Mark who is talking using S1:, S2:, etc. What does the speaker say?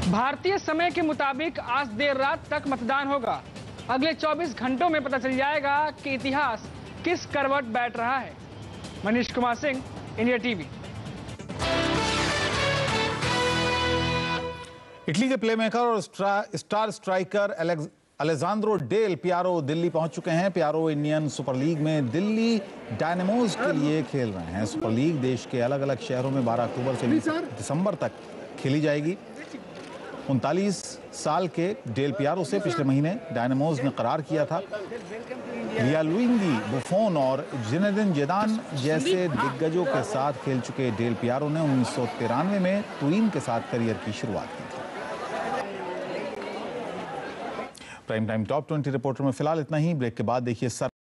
S1: भारतीय समय के मुताबिक आज देर रात तक मतदान होगा। अगले 24 घंटों में पता चल जाएगा कि इतिहास किस करवट बैठ रहा है। Manish Kumar Singh, India TV.
S2: Italy के प्लेमेकर और star striker Alessandro Del Piero Delhi पहुंच चुके हैं। पियारो इंडियन सुपर लीग में दिल्ली डायनेमोज के लिए खेल रहे हैं। सुपर लीग देश के अलग अलग शहरों में 12 अक्टूबर से दिसंबर तक खेली जाएगी। 39 साल के डेल पियारो से पिछले महीने डायनेमोज ने करार किया था। लियालुइंगी, बुफोन और जिनेदिन जिदान जैसे दिग्गजों के साथ खेल चुके डेल पियारो ने 1993 में तुरीन के साथ करियर की शुरुआत की थी। प्राइम टाइम टॉप 20 रिपोर्टर में फिलहाल इतना ही। ब्रेक के बाद देखिए